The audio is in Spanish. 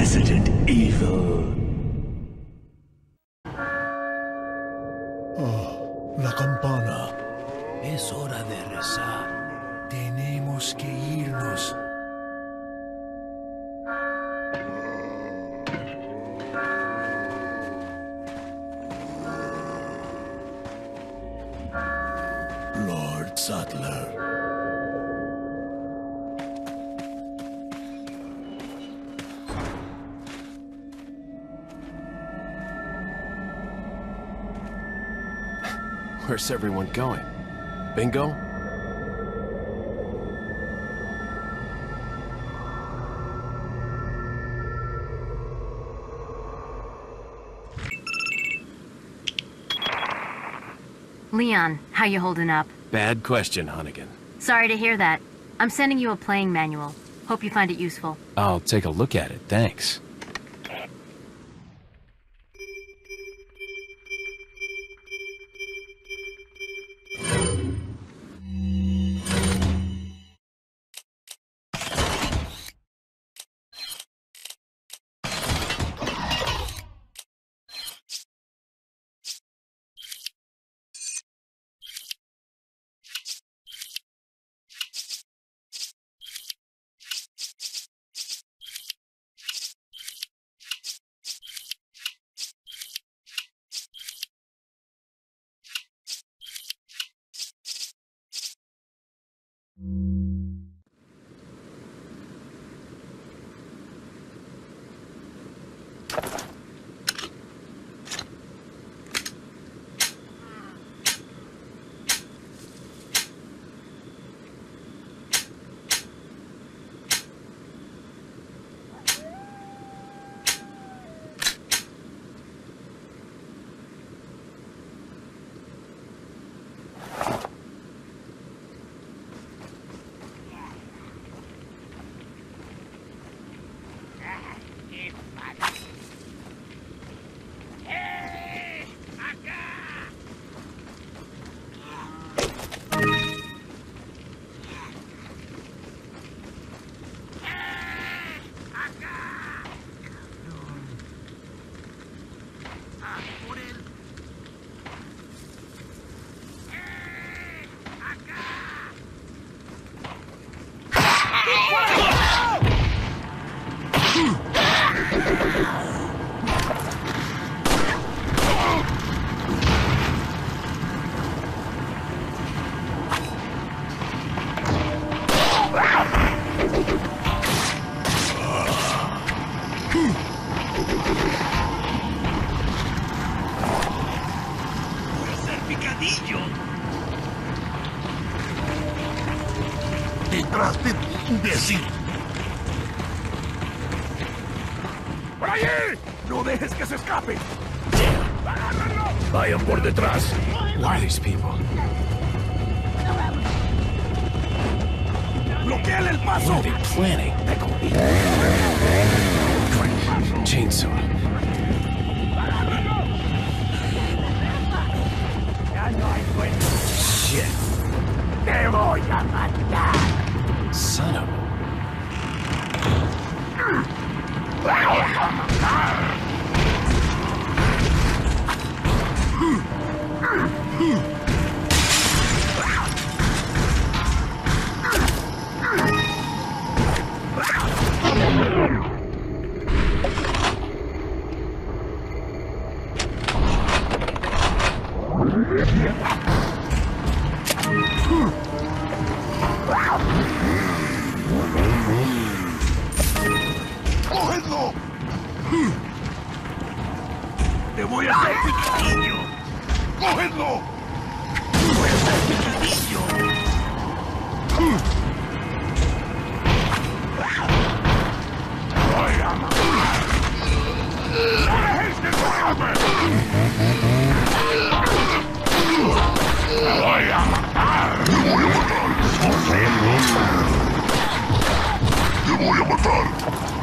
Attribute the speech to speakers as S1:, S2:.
S1: Resident Evil.
S2: Oh, la campana.
S3: Es hora de rezar. Tenemos que irnos.
S2: Lord Sattler.
S4: Where's everyone going? Bingo?
S5: Leon, how you holding up?
S4: Bad question, Hunnigan.
S5: Sorry to hear that. I'm sending you a playing manual. Hope you find it useful.
S4: I'll take a look at it, thanks.
S2: Detrás de ti, imbécil. ¡Por allí! ¡No dejes que se escape! ¡Agárralo! Vayan por detrás.
S4: Who are these people?
S2: ¡Bloqueen el
S4: What
S2: paso!
S4: are they planning? Chainsaw. Shit.
S2: ¡Te voy a matar!
S4: Son of
S2: ¡Cógenlo! ¡Te voy a hacer picadillo! ¡Cógenlo! ¡Te voy a hacer picadillo! ¡Voy a matar! ¡No dejéis de tocarme! ¡Te voy a matar! ¡Te voy a matar! ¡Te voy a matar!